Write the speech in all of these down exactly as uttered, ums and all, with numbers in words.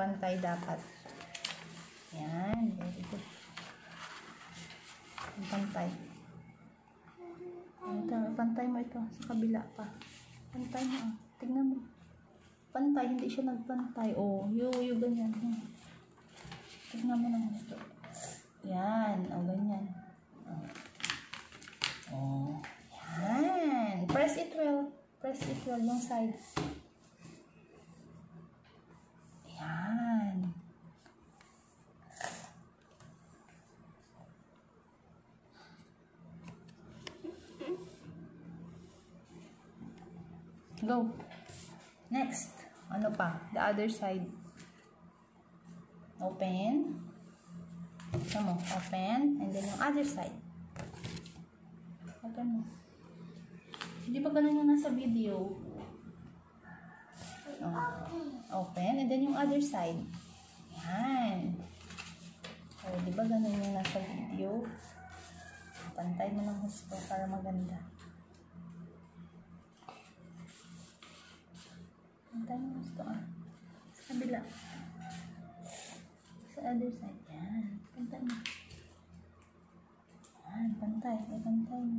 pantay dapat. Yan, very good. Yung pantay. Ito, pantay mo ito. Sa kabila pa. Pantay mo, ah. Tignan mo. Pantay, hindi siya nagpantay. Oh, yu, yu, ganyan. Hmm. Tignan mo ng gusto. Yan, o, oh, ganyan. Oh. Oh. Yan. Press it well. Press it well yung side. Yan. Go. Next. Ano pa? The other side. Open. Ito mo. Open. And then yung other side. Open mo. Hindi ba ganun yung nasa video? Oh. Open. And then yung other side. Yan. Oh, di ba ganun yung nasa video? Pantay mo ng gusto para maganda. Pantay mo gusto ah. Sa kabila. Sa other side. Yan. Pantay mo. Yan. Pantay. Ay, pantay mo.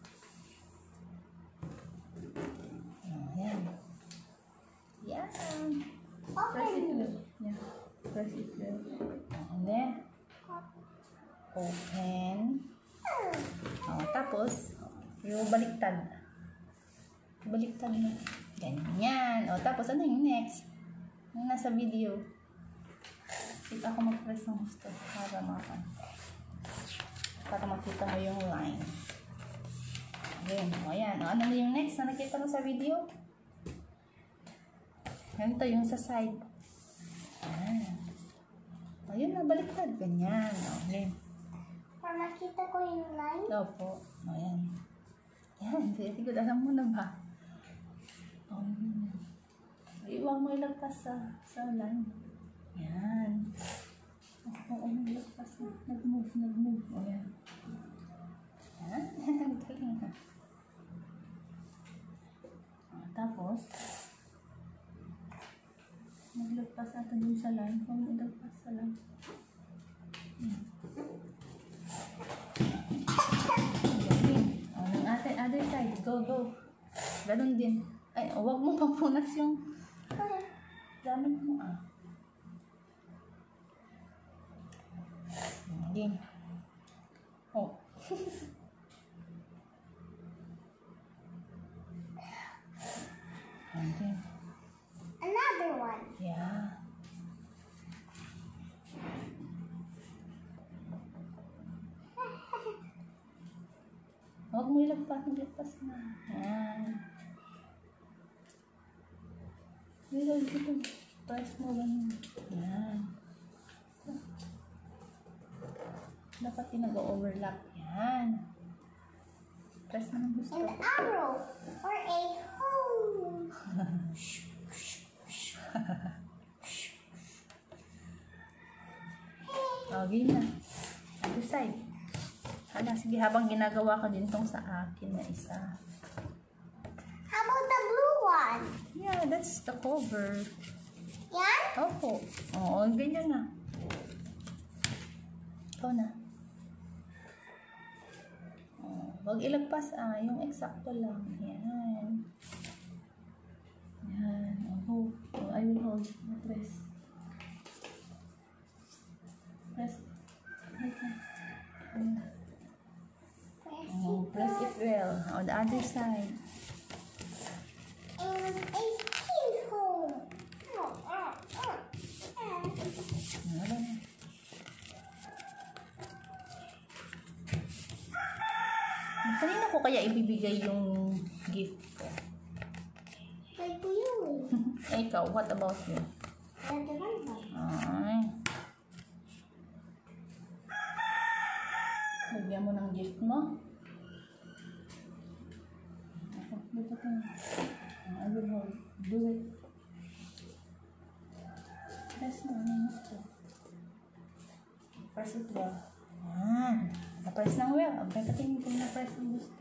Oh, yan. Yan. Press it well. Yeah. Press it well. And then, open. Oh, tapos, yung baliktad. Baliktad mo. Ganyan. O, tapos, ano yung next? Yung nasa video. Sit ako mag-press ng gusto para maka para makita mo yung line. Ayan. O, ayan. O, ano na yung next na nakita mo sa video? Ganito yung sa side. Ayan. O, yun na. Baliktad. Ganyan. O, ayan. Para makita ko yung line? Opo. O, ayan. Yan. Hindi ko alam mo na ba? Oh, iwag mo ilagpas sa, sa line. Yan. Oo, oh, oh, ilagpas na. Nag-move, nag-move. O, yan. Yan. Galing na. Tapos, maglagpas natin dun sa line. Kung ilagpas sa line. Yan. Galing. O, ng other, other side. Go, go. Ganun din. Ay, huwag mo papunas yung gamit mo ah. Hindi. Oh. Okay. Another one. Yeah. Huwag mo ilagpas, ilagpas na. Yan. Dito, dito. Press mo ganyan. Yan. Dapat yung nag-overlap. Yan. Press mo ng gusto. An arrow or a hole. Okay na. Other side. Hala, sige, habang ginagawa ko din tong sa akin na isa. How about the blue one? Yeah, that's the cover. Yan? Opo. Oo, ganyan na. Ikaw na. Oh, wag ilagpas ah, yung eksakto lang. Yan. Yan. Oh, oh, I will hold. Press. Press. Oh, press it well. On the other side. And a keyhole. Oh, oh, oh. Ano na? Kanina ko kaya ibibigay yung gift ko? Like you. Eh, ikaw, what about you? And the one one. Ay. Lagyan mo ng gift mo. Ako, dito ka na. I will hold. Do it. Press mo. Ano yung gusto? Press it well. Yan. Na-press ng well. Okay, katingin kung na-press ng gusto.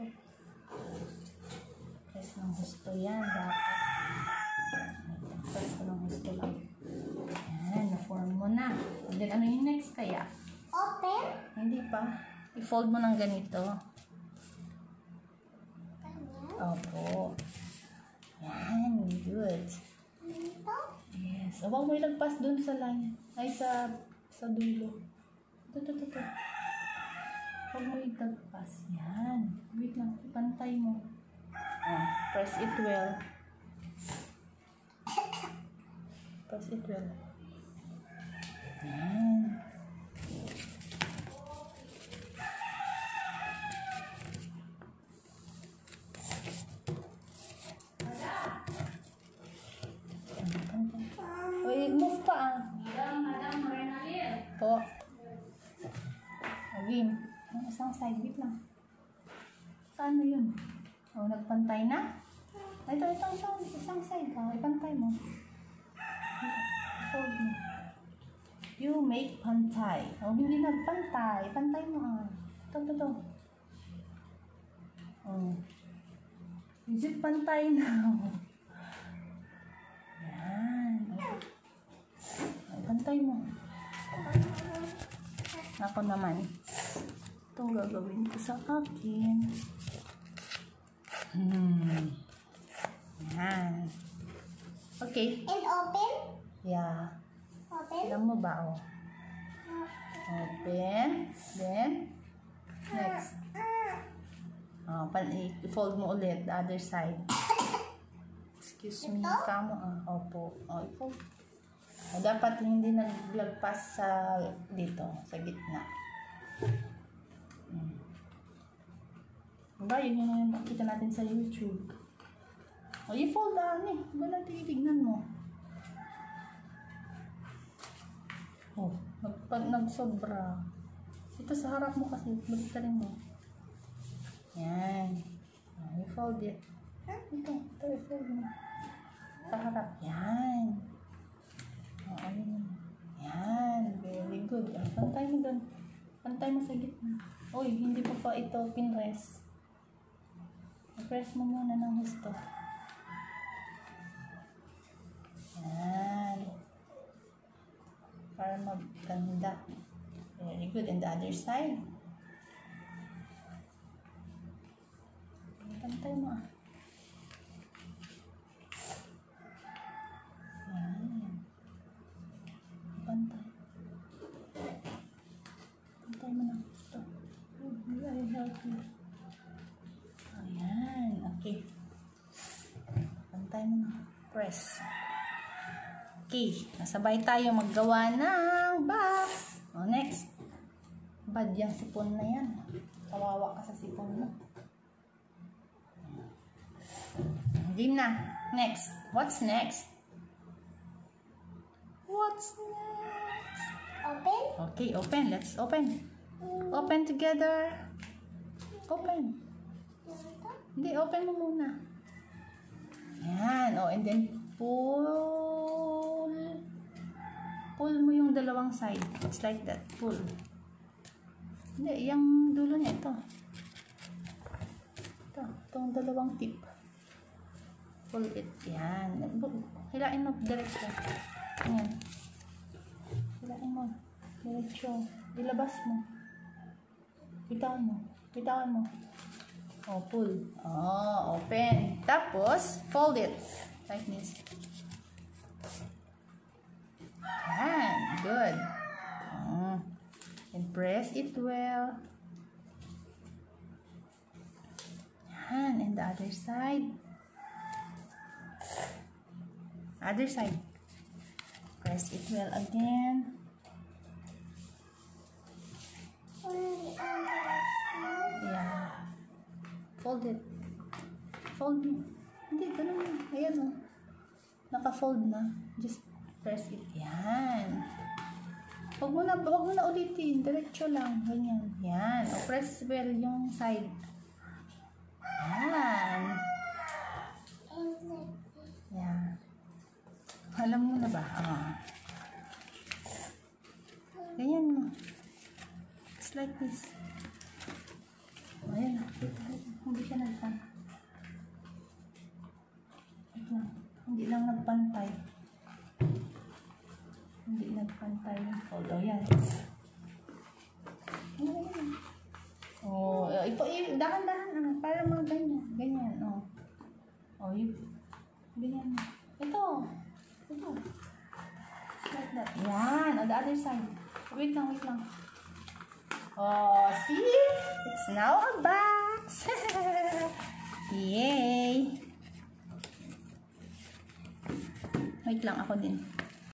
Press ng gusto yan. Dapat. Press ko ng gusto lang. Yan. then, ano yung next kaya? Open. Hindi pa. I-fold mo ng ganito. Ganyan. Opo. Yan. Good. Dito. Yes. Huwag mo ilagpas dun sa line. Ay, sa sa dulo. Ito, ito, ito. Huwag mo ilagpas. Yan. Wait lang. Ipantay mo. Oh, press it well. Press it well. Yan. Uy, move pa ah. Po. Agim. Ang isang side, wait lang. Saan na yun? O, nagpantay na? Ito, ito, ito. Isang side ha. Ipantay mo. Fold mo. You make pantay. O, hindi nagpantay. Pantay mo ah. Ito, ito, ito. O. Is it pantay na? Yan. Ay, pantay mo. Ako naman. Itong gagawin ko sa akin. Hmm. Yan. Okay. And open. Yeah. Open. Alam mo ba, oh? Open. Then, next. Oh, pan i-fold mo ulit the other side. Excuse me. Kamo, ah. Opo. Oh, i-fold. Oh, dapat hindi naglagpas sa dito, sa gitna. Hmm. Diba, yun yung makita natin sa YouTube. O, oh, i-fold na, eh. Diba natin titignan mo? Oh, nag pag nagsobra. Ito sa harap mo kasi, magtarin mo. Yan. Oh, i-fold it. Ito, ito, i-fold mo. Sa harap. Yan. Oh, ayun. Yan. Very good. Oh, pantay mo doon. Pantay mo sa gitna. Uy, hindi pa pa ito pinrest. Press mo muna ng gusto. Yan. Para maganda. Very good. And the other side. Pantay mo ah. Yan. Pantay. Pantay mo ng gusto. I help you. Ayan. Okay. Pantay mo na. Press. Okay. Nasabay tayo maggawa ng box. O, next. Bad yung sipon na yan. Kawawa ka sa sipon mo. Game na. Next. What's next? What's next? Open. Okay, open. Let's open. Open together. Open. Dito. Hindi, open mo muna. Yan. Oh, and then pull. Pull mo yung dalawang side. It's like that. Pull. Hindi, yung dulo niya. Ito. Ito. Itong dalawang tip. Pull it. Yan. Hilain mo diretso. Yan. Hilain mo. Diretso. Ilabas mo. Bitawan mo. Bitawan mo. Oh, pull. Oh, open. Tapos, fold it. Like this. Yan. Good. Oh. And press it well. Yan. And the other side. Other side. Press it well again. Only on the side. Yeah. Fold it. Fold mo. Hindi, ganun yun. Ayan o. Oh. Naka-fold na. Just press it. Yan. Huwag mo na, huwag mo na ulitin. Diretso lang. Ganyan. Yan. O, press well yung side. Yan. Yan. Alam mo na ba? Ah. Ganyan mo. It's like this. Ayan. Hindi siya nagpantay. Hindi lang nagpantay. Hindi nagpantay. O, Hold on, yan. Oh, ipo, dahan-dahan, ano, para mga ganyan. Ganyan, oh. Oh, yun. Ganyan. Ito. Ito. Like that. Yan, on the other side. Wait lang, wait lang. Oh, see? It's now a box. Yay! Wait lang, ako din.